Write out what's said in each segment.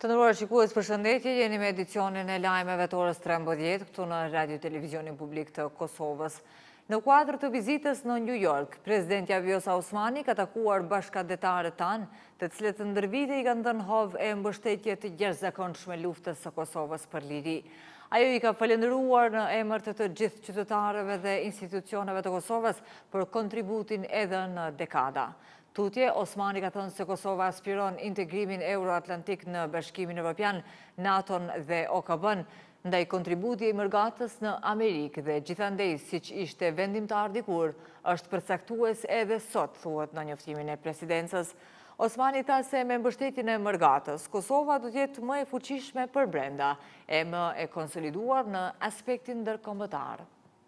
Të nderuar shikues, përshëndetje, jeni me edicionin e lajmeve të orës 13 këtu në Radio Televizionin Publik të Kosovës. Në kuadër të vizitës në New York, presidentja Vjosa Osmani ka takuar bashkëdhetarët tanë, të cilët ndër vite i kanë dhënë hovë e mbështetje të jashtëzakonshme luftës së Kosovës për liri. Ajo i ka falendëruar në emër të gjithë qytetarëve dhe institucioneve të Kosovës për kontributin edhe në dekada. Tutje, Osmani ka thënë se Kosova aspiron integrimin euroatlantik në Bashkimin Evropian, NATO-n dhe OKB-n, ndaj kontributi i mërgatës në Amerikë dhe gjithandej siç ishte vendimtar dikur, është përcaktues edhe sot, thuhet në njoftimin e presidencës. Osmani tha se me mbështetjen e mërgatës, Kosova do të jetë më e fuqishme për brenda e më e konsoliduar në aspektin ndërkombëtar.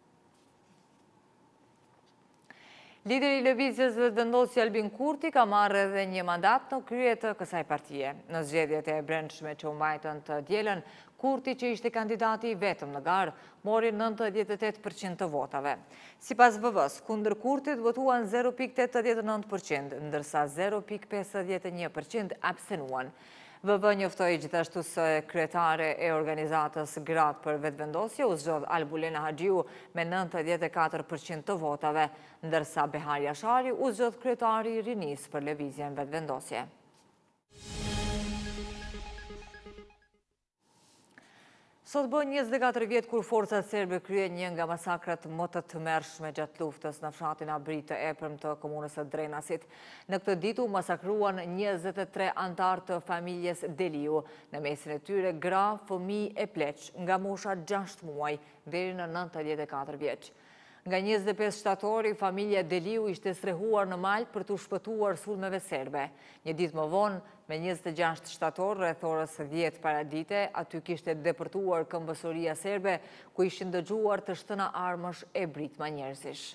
Lideri i lëvizjes vetëvendosje Albin Kurti ka marrë edhe një mandat në krye të kësaj partie. Në zgjedhjet e brendshme që u mbajtën të dielën, Kurti, që ishte kandidati i vetëm në garë, mori 98% të votave. Sipas VV-s, kundër Kurtit votuan 0.89%, ndërsa 0.51% abstenuan. VV njoftoi gjithashtu se kryetare e organizatës Gratë për Vetëvendosje u zgjodh Albulena Haxhiu me 94% të votave, ndërsa Behar Jashari u zgjodh kryetari i Rinisë për lëvizjen vetëvendosje. Sot bën 24 vjet kur forcat serbe kryen një nga masakrat më të tmerrshme gjatë luftës në fshatin Abri të epërm të komunës së Drenasit. Në këtë ditë u masakruan 23 antar të familjes Deliu, në mesin e tyre gra, fëmijë e pleq, nga mosha 6 muaj deri në 94 vjeç. Nga 25 shtatori, familja Deliu ishte strehuar në Maltë për të shpëtuar sulmeve serbe. Një ditë më vonë, me 26 shtator, rreth orës 10 paradite, aty kishte depërtuar këmbësoria serbe, ku ishin dëgjuar të shtëna armësh e britma njerëzish.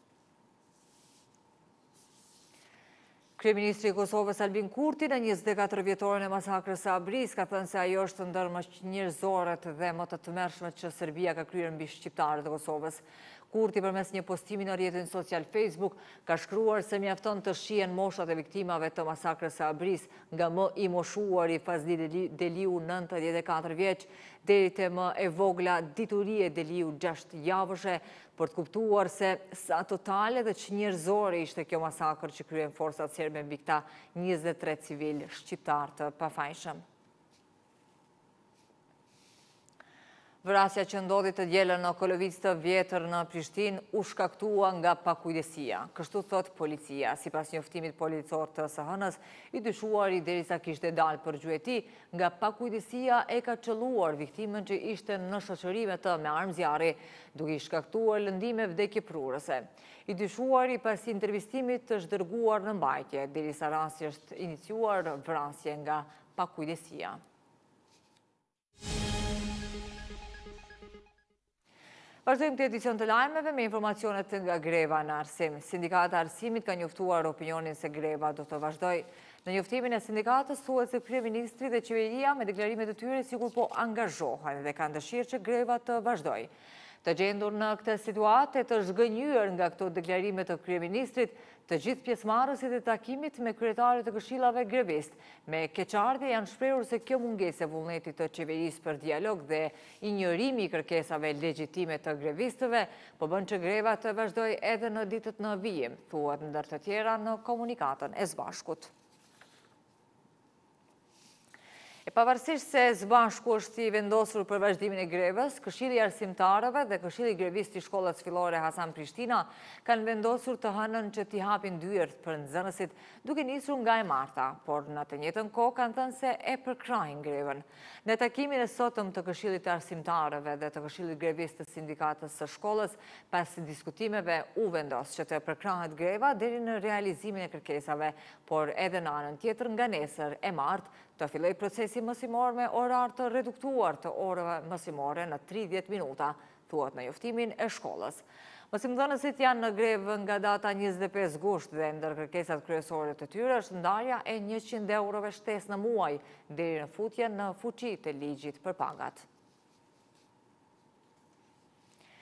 Kryeministri i Kosovës Albin Kurti në 24 vjetorin e masakrës së Abris ka thënë se ajo është ndër më njerëzoret dhe më të tmerrshmet që Serbia ka kryer mbi shqiptarët e Kosovës. Kurti përmes një postimi në rrjetin social Facebook ka shkruar se mjafton të shihen moshat e viktimave të masakrës së Abris, nga më i moshuari Fazli Deliu 94 vjeç deri te më e vogla Diturie Deliu 6 javëshe, për të kuptuar se sa totale dhe çnjerëzore ishte kjo masakër që kryen forcat serbe mbi këta 23 civil shqiptar të pafajshëm. Vrasja që ndodhi të dielën në Kolovic të vjetër në Prishtinë u shkaktua nga pakujdesia. Kështu thot policia. Sipas njoftimit policor të SHN-s, i dyshuari derisa kishte dalë për gjueti, nga pakujdesia e ka qelluar viktimën që ishte në shoqërime të me armë zjarri, duke i shkaktuar lëndime vdekjeprurëse. I dyshuari pas intervistimit të zhdërguar në mbajtje, derisa rasti është iniciuar vrasje nga pakujdesia. Vazhdojmë këtë edicion të lajmeve me informacionet nga greva në arsim. Sindikata e arsimit ka njoftuar opinionin se greva do të vazhdojë. Në njoftimin e sindikatës thuhet se kryeministri dhe qeveria me deklarimet e tyre sikur po angazhohen dhe kanë dëshirë që greva të vazhdojë. Të gjendur në këtë situatë e të zhgënjur nga këto deklarime të kryeministrit, të gjithë pjesëmarrësit e takimit me kryetarët e këshillave grevist, me keqardhje janë shprehur se kjo mungesë e vullnetit të qeverisë për dialog dhe injorimi i kërkesave legjitime të grevistëve po bën që greva të vazhdojë edhe në ditët në vijim, thuhet ndër të tjera në komunikatën e së bashkut. E pavarësisht se së bashku është i vendosur për vazhdimin e grevës, Këshilli i Arsimtarëve dhe Këshilli Grevist i Shkollës Fillore Hasan Prishtina kanë vendosur të hënën që t'i hapin dyert për nxënësit, duke nisur nga e marta, por në të njëjtën kohë kanë thënë se e përkrahin grevën. Në takimin e sotëm të Këshillit të Arsimtarëve dhe të Këshillit Grevist të Sindikatës së Shkollës, pas diskutimeve u vendos që të përkrahet greva deri në realizimin e kërkesave, por edhe në anën tjetër nga nesër e martë të filloj procesi mësimor me orar të reduktuar të orëve mësimore në 30 minuta, thuhet në njoftimin e shkollës. Mësimdhënësit janë në grevë nga data 25 gusht dhe ndër kërkesat kryesore të tyre është ndarja e 100 eurove shtesë në muaj deri në futje në fuqi të ligjit për pagat.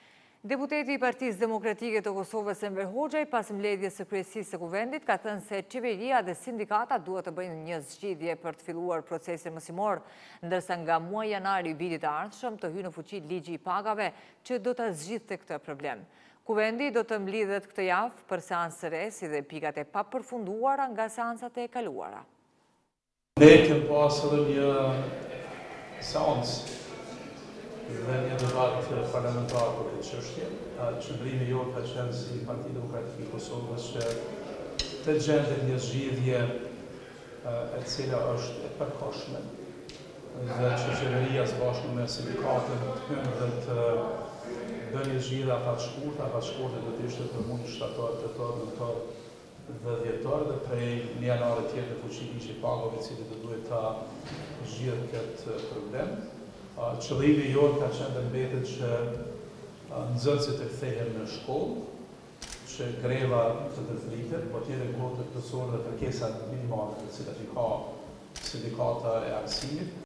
Deputeti i Partisë Demokratike të Kosovës Enver Hoxha pas mbledhjes së kryesisë së kuvendit ka thënë se qeveria dhe sindikata duhet të bëjnë një zgjidhje për të filluar procesin mësimor, ndërsa nga muaji janar i vitit të ardhshëm të hyjë në fuqi ligji i pagave që do ta zgjidhte këtë problem. Kuvendi do të mblidhet këtë javë për seancë së re, si dhe pikat e papërfunduara nga seancat e kaluara. Ne kemi pasur një seancë dhe një debat parlamentar për këtë çështje. Qëndrimi jonë ka qenë si Partia Demokratike e Kosovës që të gjendet një zgjidhje e cila është e përkohshme dhe që qeveria së bashku me sindikatën dhe të bëjë një zgjidhje afat shkurtë do të ishte për muajin shtator, tetor, nëntor dhe dhjetor dhe prej një janari tjetër fuqi ligji i pagave i cili do duhet ta zgjidhë këtë problem. Qëllimi jonë ka qenë dhe mbetet që nxënësit të kthehen në shkollë, që greva të ndërpritet, por tjetër kohë të plotësohen dhe kërkesat minimale të cilat i ka sindikata e arsimit.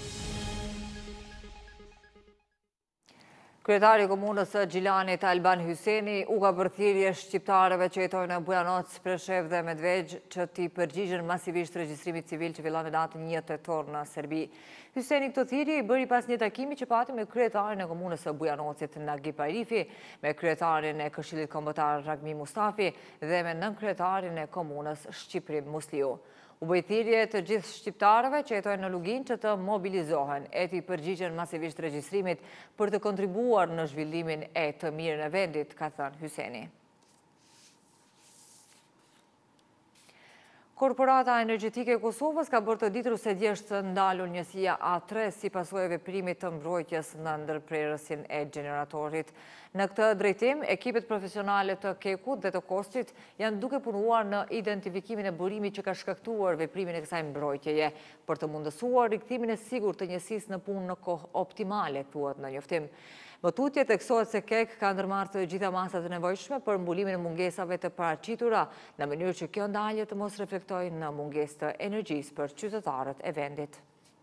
Kryetari i Komunës së Gjilanit Alban Hyseni u ka bërë thirrje shqiptarëve që jetojnë në Bujanoc, Preshev dhe Medvegj që t'i përgjigjen masivisht regjistrimit civil që fillon në datën 1 tetor në Serbi. Hyseni këtë thirrje i bëri pas një takimi që pati me kryetarin e Komunës së Bujanocit Nagip Arifi, me kryetarin e Këshillit Kombëtar Ragmi Mustafi dhe me nënkryetarin e Komunës Shqiprim Musliu. U bëj thirrje të gjithë shqiptarëve që jetojnë në Lugin që të mobilizohen e t'i përgjigjen masivisht regjistrimit për të kontribuar në zhvillimin e të mirën e vendit, ka thënë Hyseni. Korporata Energjetike e Kosovës ka bërë të ditur se dje është ndalur njësia A3 si pasojë e veprimit të mbrojtjes në ndërprerësin e gjeneratorit. Në këtë drejtim, ekipet profesionale të Kekut dhe të Kostit janë duke punuar në identifikimin e burimit që ka shkaktuar veprimin e kësaj mbrojtjeje, për të mundësuar rikthimin e sigurt të njësisë në punë në kohë optimale, thuhet në njoftim. Më tutje theksohet se KEK ka ndërmarrë të gjitha masat e nevojshme për mbulimin e mungesave të paraqitura në mënyrë që kjo ndalje të mos reflektojë në mungesë të energjisë për qytetarët e vendit.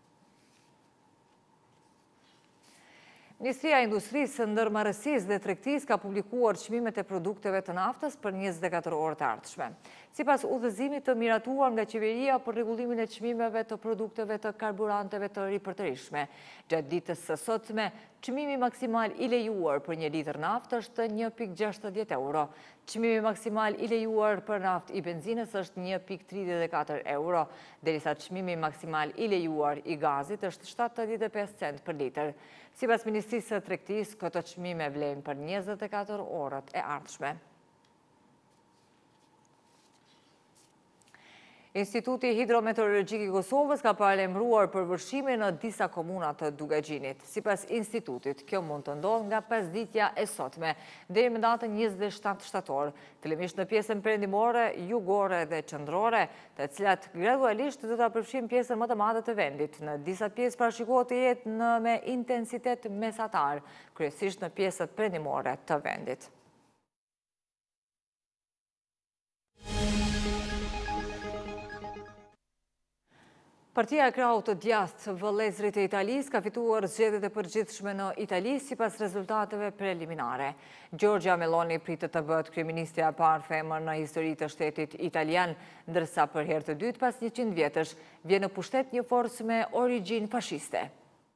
Ministria e Industrisë, Ndërmarrësisë dhe Tregtisë ka publikuar çmimet e produkteve të naftës për 24 orë të ardhshme. Sipas udhëzimit të miratuar nga qeveria për rregullimin e çmimeve të produkteve të karburanteve të ripërtërishme, gjatë ditës së sotme, çmimi maksimal i lejuar për 1 litër naftë është 1,60 euro. Çmimi maksimal i lejuar për naftë i benzinës është 1,34 euro, derisa çmimi maksimal i lejuar i gazit është 75 cent për litër. Sipas Ministrisë së Tregtisë, këto çmime vlen për 24 orët e ardhshme. Instituti Hidrometeorologjik i Kosovës ka paralajmëruar përvërshimin në disa komuna të Dugagjinit. Sipas institutit, kjo mund të ndodhë nga pasditja e sotme deri në datën 27 shtator, fillimisht në pjesën perëndimore, jugore dhe qendrore, të cilat gradualisht do ta përfshijnë pjesën më të madhe të vendit. Në disa pjesë parashikohet të jetë me intensitet mesatar, kryesisht në pjesët perëndimore të vendit. Partia e Krahut të Djathtë, Vëllezërit e Italisë, ka fituar zgjedhjet e përgjithshme në Itali sipas rezultateve preliminare. Giorgia Meloni pritet të bëhet kryeministja e parë femër në historitë të shtetit italian, ndërsa për herë të dytë pas 100 vjetësh vjen në pushtet një forcë me origjinë fashiste.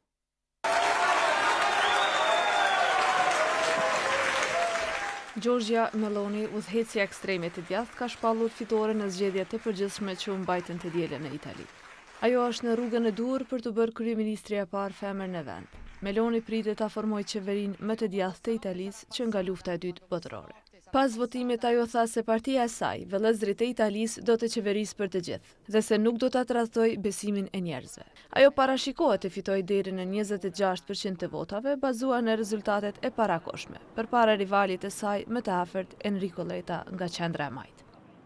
Giorgia Meloni, udhëheqësja ekstreme të Djathtë, ka shpallur fitoren në zgjedhjet e përgjithshme që u mbajtën të dielën në Itali. Ajo është në rrugën e duhur për të bërë kryeministria e parë femër në vend. Meloni pritet ta formojë qeverinë më të djathtë të Italisë që nga lufta e dytë botërore. Pas votimit ajo tha se partia e saj, Vëllezërit e Italisë, do të qeverisë për të gjithë dhe se nuk do ta tradhtojë besimin e njerëzve. Ajo parashikohet të fitojë deri në 26% të votave bazuar në rezultatet e parakohshme, përpara rivalit të saj më të afërt Enrico Letta nga qendra e majtë.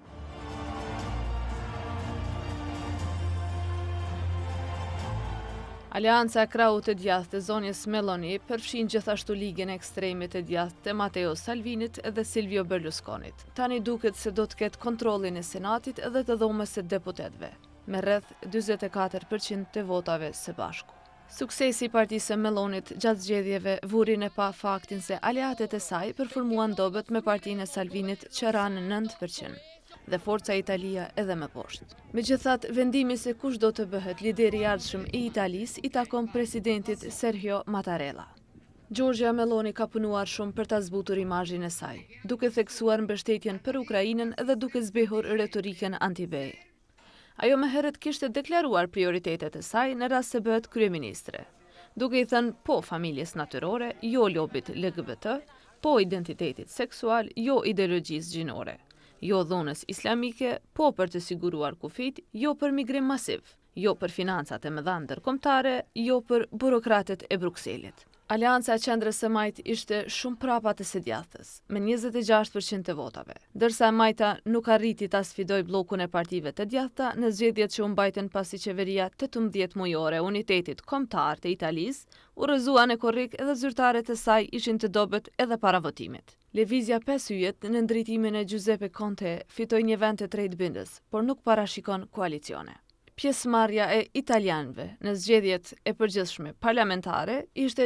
Aleanca e Krahut të Djathtë të zonjës Meloni përfshin gjithashtu ligën ekstreme të djathtë të Matteo Salvinit dhe Silvio Berlusconit. Tani duket se do të ketë kontrollin e Senatit dhe të dhomës së deputetëve, me rreth 44% të votave së bashku. Suksesi i partisë Melonit gjatë zgjedhjeve vuri në pa faktin se aleatet e saj përformuan dobët me partinë e Salvinit që ranë 9%, dhe Forca Italia edhe më poshtë. Megjithatë, vendimi se kush do të bëhet lideri i ardhshëm i Italisë i takon presidentit Sergio Mattarella. Giorgia Meloni ka punuar shumë për ta zbutur imazhin e saj, duke theksuar mbështetjen për Ukrainën dhe duke zbehur retorikën anti-BE. Ajo më herët kishte deklaruar prioritetet e saj në rast se bëhet kryeministre, duke i thënë po familjes natyrore, jo lobit LGBT, po identitetit seksual, jo ideologjisë gjinore, jo dhunës islamike, po për të siguruar kufit, jo për migrim masiv, jo për financat e mëdha ndërkombëtare, jo për burokratet e Brukselit. Alianca e Qendrës së Majt ishte shumë prapa të së djathtas, me 26% të votave, ndërsa Majta nuk arriti ta sfidojë bllokun e partive të djathta në zgjedhjet që u mbajtën pasi qeveria 18 mujore e Unitetit Kombëtar të Italisë u rrëzua në korrik dhe zyrtarët e saj ishin të dobët edhe para votimit. Lëvizja 5 yjet në ndritimin e Giuseppe Conte fitoi një vend të drejtbindës, por nuk parashikon koalicione. Pjesëmarrja e italianëve në zgjedhjet e përgjithshme parlamentare ishte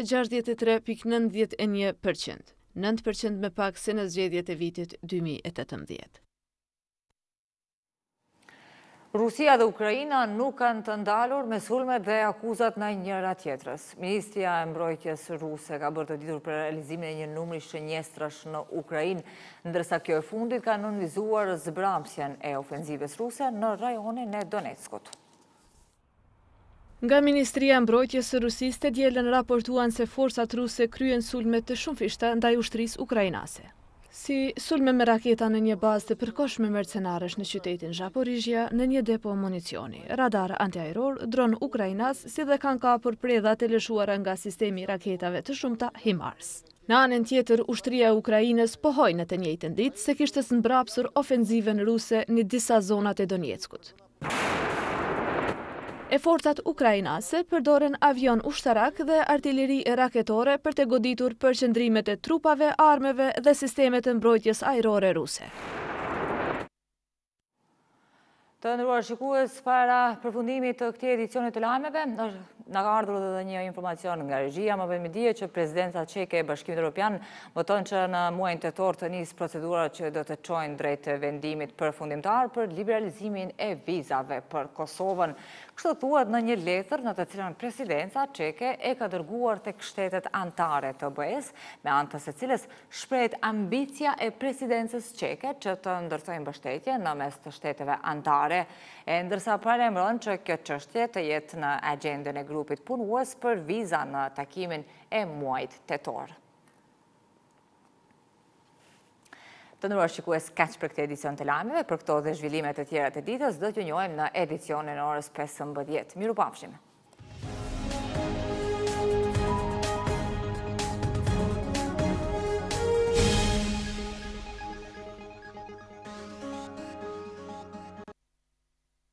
63.91%, 9% më pak se në zgjedhjet e vitit 2018. Rusia dhe Ukraina nuk kanë të ndalur me sulmet dhe akuzat në njëra tjetrës. Ministria e Mbrojtjes ruse ka bërë të ditur për realizimin e një numri shënjestrash në Ukrainë, ndërsa kjo e fundit ka nënvizuar zbramsjen e ofenzivës ruse në rajonin e Donetskut. Nga Ministria e Mbrojtjes së Rusisë të dielën raportuan se forcat ruse kryen sulme të shumëfishta ndaj ushtrisë ukrainase. Si sulme me raketa në një bazë të përkohshme mercenarësh në qytetin Zaporizhia, në një depo municioni, radar antiajror, dron ukrainas, si dhe kanë kapur predha të lëshuara nga sistemi raketave të shumta HIMARS. Në anën tjetër, ushtria e Ukrainës pohoi në të njëjtën ditë se kishte mbrapsur ofenziven ruse në disa zonat e Donetskut. E forcat ukrainase përdoren avion ushtarak dhe artilleri raketore për të goditur përqendrimet e trupave, armeve dhe sistemet e mbrojtjes ajrore ruse. Të nderuar shikues, para përfundimit të këtij edicioni të lajmeve, na ka ardhur edhe një informacion nga regjia. Më vjen me dije që Presidenca Çeke e Bashkimit Evropian voton që në muajin tetor të nisë procedurat që do të çojnë drejt vendimit përfundimtar për liberalizimin e vizave për Kosovën. Kështu thuhet në një letër në të cilën Presidenca Çeke e ka dërguar tek shtetet anëtare të BE-s, me anë të së cilës shprehet ambicia e Presidencës Çeke që të ndërtojë mbështetje në mes të shteteve anëtare, e ndërsa paremron që kjo çështje të jetë në agjendën e grupit punues për viza në takimin e muajit tetor. Të nderuar shikues, kaq për këtë edicion të lajmeve. Për këto dhe zhvillimet e tjera të ditës do t'ju njohim në edicionin e orës 15. Mirupafshim.